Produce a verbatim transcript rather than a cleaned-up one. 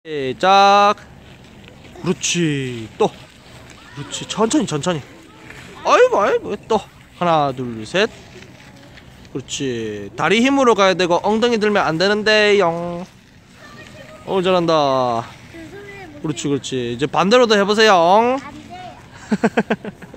시작. 그렇지. 또 그렇지. 천천히 천천히. 아이고 아이고. 또 하나 둘 셋. 그렇지. 다리 힘으로 가야 되고 엉덩이 들면 안 되는데 영. 어 잘한다. 그렇지 그렇지. 이제 반대로도 해보세요. 안 돼요.